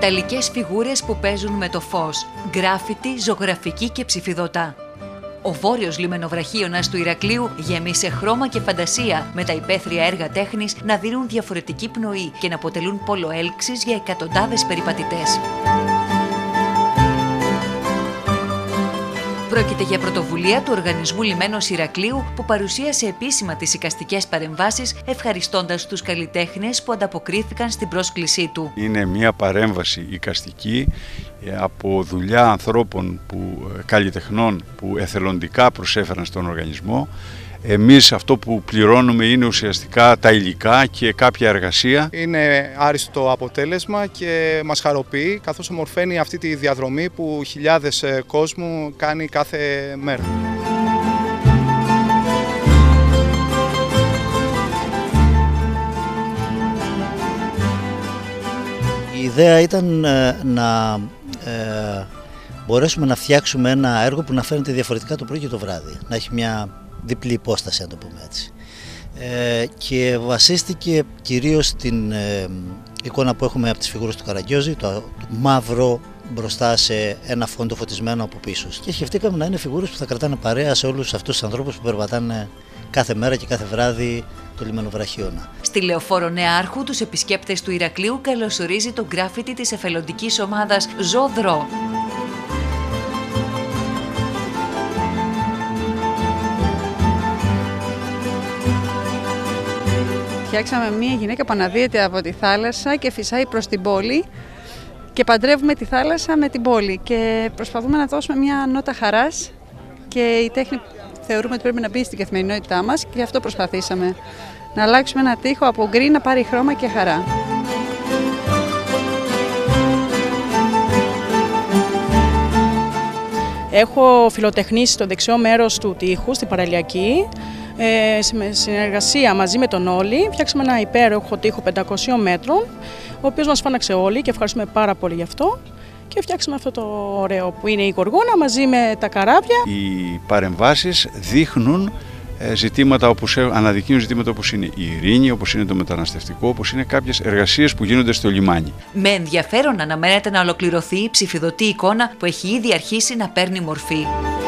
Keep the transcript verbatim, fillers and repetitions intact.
Μεταλλικές φιγούρες που παίζουν με το φως, γκράφιτι, ζωγραφική και ψηφιδωτά. Ο βόρειος λιμενοβραχίωνας του Ηρακλείου γέμισε χρώμα και φαντασία, με τα υπαίθρια έργα τέχνης να δίνουν διαφορετική πνοή και να αποτελούν πόλο έλξης για εκατοντάδες περιπατητές. Πρόκειται για πρωτοβουλία του Οργανισμού Λιμένος Ηρακλείου που παρουσίασε επίσημα τις εικαστικές παρεμβάσεις, ευχαριστώντας τους καλλιτέχνες που ανταποκρίθηκαν στην πρόσκλησή του. Είναι μια παρέμβαση εικαστική από δουλειά ανθρώπων, που, καλλιτεχνών που εθελοντικά προσέφεραν στον οργανισμό. Εμείς αυτό που πληρώνουμε είναι ουσιαστικά τα υλικά και κάποια εργασία. Είναι άριστο αποτέλεσμα και μας χαροποιεί, καθώς ομορφαίνει αυτή τη διαδρομή που χιλιάδες κόσμου κάνει κάθε μέρα. Η ιδέα ήταν να ε, μπορέσουμε να φτιάξουμε ένα έργο που να φαίνεται διαφορετικά το πρωί και το βράδυ, να έχει μια διπλή υπόσταση, να το πούμε έτσι. Ε, και βασίστηκε κυρίως στην ε, εικόνα που έχουμε από τις φιγούρες του Καραγκιόζη, το, το μαύρο μπροστά σε ένα φόντο φωτισμένο από πίσω. Και σκεφτήκαμε να είναι φιγούρες που θα κρατάνε παρέα σε όλους αυτούς τους ανθρώπους που περπατάνε κάθε μέρα και κάθε βράδυ το λιμενοβραχίωνα. Στη Λεωφόρο Νεάρχου τους επισκέπτες του Ηρακλείου καλωσορίζει το γκράφιτι της εθελοντικής ομάδας Ζω-Δρώ. Φτιάξαμε μία γυναίκα που αναδύεται από τη θάλασσα και φυσάει προς την πόλη και παντρεύουμε τη θάλασσα με την πόλη και προσπαθούμε να δώσουμε μια νότα χαράς και η τέχνη θεωρούμε ότι πρέπει να μπει στην καθημερινότητά μας και γι' αυτό προσπαθήσαμε να αλλάξουμε ένα τοίχο από γκρι να πάρει χρώμα και χαρά. Έχω φιλοτεχνήσει στο δεξιό μέρος του τοίχου, στην παραλιακή. Ε, σε συνεργασία μαζί με τον Όλη φτιάξαμε ένα υπέροχο τοίχο πεντακόσιων μέτρων, ο οποίος μας φώναξε όλοι και ευχαριστούμε πάρα πολύ γι' αυτό, και φτιάξαμε αυτό το ωραίο που είναι η γοργόνα μαζί με τα καράβια. Οι παρεμβάσεις δείχνουν ζητήματα όπως, αναδεικνύουν ζητήματα όπως είναι η ειρήνη, όπως είναι το μεταναστευτικό, όπως είναι κάποιες εργασίες που γίνονται στο λιμάνι. Με ενδιαφέρον αναμένεται να ολοκληρωθεί η ψηφιδωτή εικόνα που έχει ήδη αρχίσει να παίρνει μορφή.